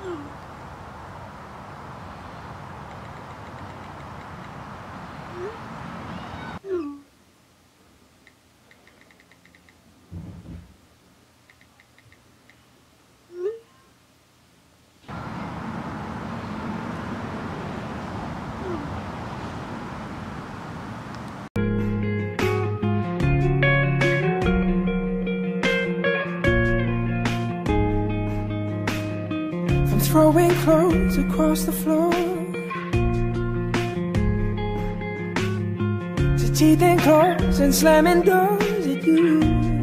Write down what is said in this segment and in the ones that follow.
Throwing clothes across the floor, to teething claws and slamming doors at you.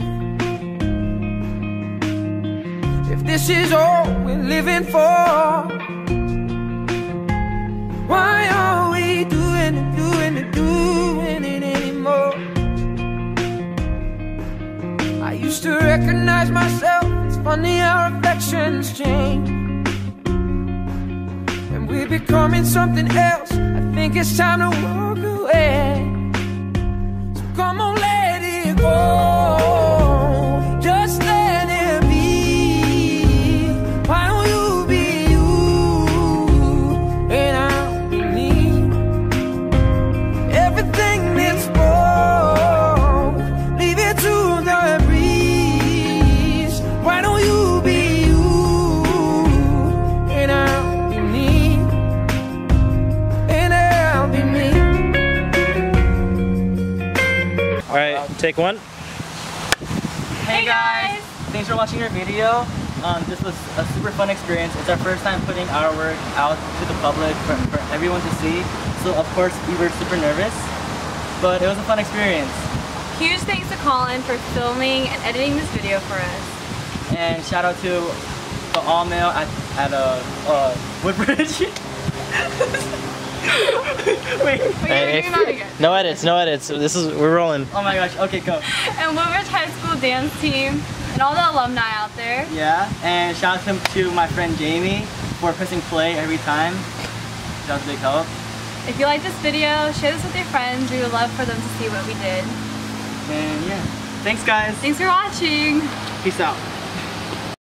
If this is all we're living for, why are we doing it anymore? I used to recognize myself. It's funny how affections change. We're becoming something else. I think it's time to walk away. So come on, let it go. Just let it be. Why don't you be you and I'll be me? Everything that's wrong, leave it to the breeze. Why don't you be you and I'll be me? Alright, take one. Hey guys! Thanks for watching our video. This was a super fun experience. It's our first time putting our work out to the public for everyone to see. So of course we were super nervous, but it was a fun experience. Huge thanks to Colin for filming and editing this video for us. And shout out to the all male at Woodbridge. Wait. Hey, no edits, no edits. We're rolling. Oh my gosh, okay, go. And Woodbridge High School dance team and all the alumni out there. Yeah, and shout out to my friend Jamie for pressing play every time. That was a big help. If you like this video, share this with your friends. We would love for them to see what we did. And yeah, thanks guys. Thanks for watching. Peace out.